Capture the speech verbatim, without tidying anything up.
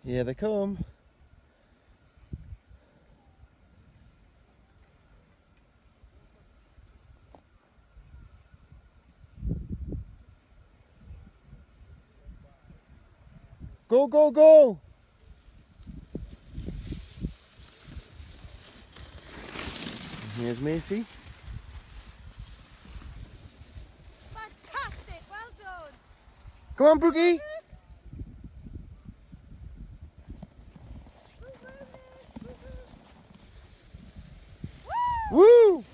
Here they come. Go, go, go! And here's Macy. Fantastic, well done. Come on, Brookie! Woo!